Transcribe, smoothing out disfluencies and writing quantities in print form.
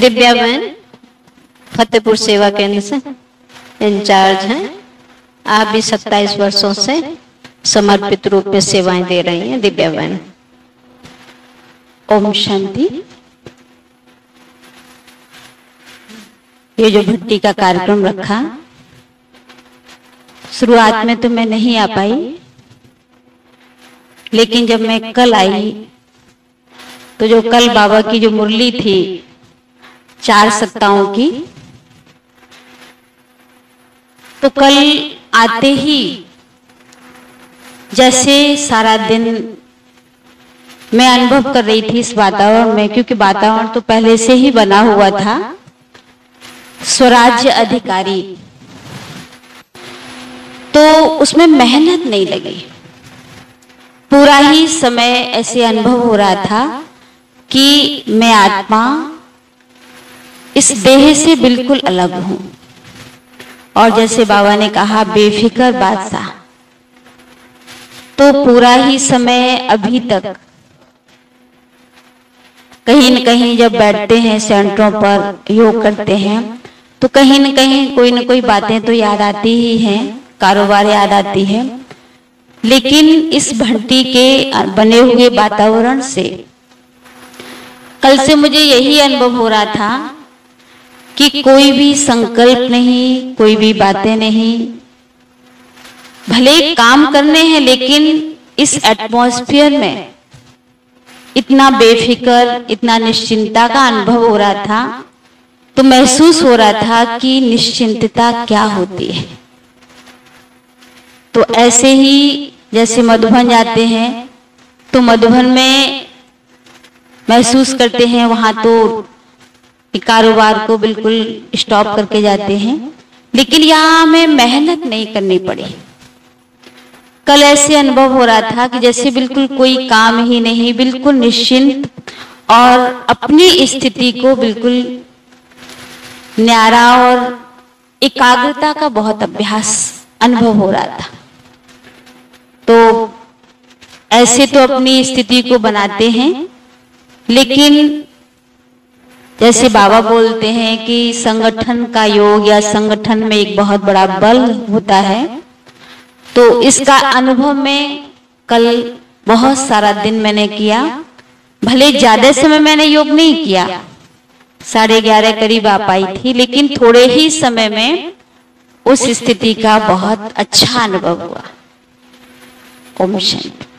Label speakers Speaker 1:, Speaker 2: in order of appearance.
Speaker 1: दिव्या बहन फतेहपुर सेवा केंद्र से इंचार्ज हैं। आप भी 27 वर्षों से समर्पित रूप में सेवाएं दे रही हैं दिव्या बहन।
Speaker 2: ओम शांति। ये जो भट्टी का कार्यक्रम रखा, शुरुआत में तो मैं नहीं आ पाई, लेकिन जब मैं कल आई तो जो कल बाबा की जो मुरली थी 4 सत्ताओं की, तो कल आते ही जैसे सारा दिन मैं अनुभव कर रही थी इस वातावरण में, क्योंकि वातावरण तो पहले से ही बना हुआ था। स्वराज्य अधिकारी, तो उसमें मेहनत नहीं लगी। पूरा ही समय ऐसे अनुभव हो रहा था कि मैं आत्मा इस देह से बिल्कुल अलग हूं, और जैसे बाबा ने कहा बेफिक्र बादशाह। तो पूरा ही समय अभी तक कहीं न कहीं जब बैठते हैं सेंटरों पर योग करते हैं, तो कहीं न कोई बातें तो याद आती ही हैं, कारोबार याद आती है। लेकिन इस भट्टी के बने हुए वातावरण से कल से मुझे यही अनुभव हो रहा था कि कोई भी संकल्प नहीं, कोई भी बातें नहीं। भले काम करने हैं, लेकिन इस एटमॉस्फेयर में इतना बेफिक्र, इतना निश्चिंतता का अनुभव हो रहा था। तो महसूस हो रहा था कि निश्चिंतता क्या होती है। तो ऐसे ही जैसे मधुबन जाते हैं, तो मधुबन में महसूस करते हैं, वहां तो कारोबार को बिल्कुल स्टॉप करके जाते हैं, लेकिन यहाँ हमें मेहनत नहीं करनी पड़ी। कल ऐसे अनुभव हो रहा था कि जैसे बिल्कुल कोई काम ही नहीं, बिल्कुल निश्चिंत, और अपनी स्थिति को बिल्कुल न्यारा और एकाग्रता का बहुत अभ्यास अनुभव हो रहा था। तो ऐसे तो अपनी स्थिति को बनाते हैं, लेकिन जैसे बाबा बोलते हैं कि संगठन का योग या संगठन में एक बहुत बड़ा बल होता है, तो इसका अनुभव में कल बहुत सारा दिन मैंने किया। भले ज्यादा समय मैंने योग नहीं किया, 11:30 करीब आ पाई थी, लेकिन थोड़े ही समय में उस स्थिति का बहुत अच्छा अनुभव हुआ। ओम शांति।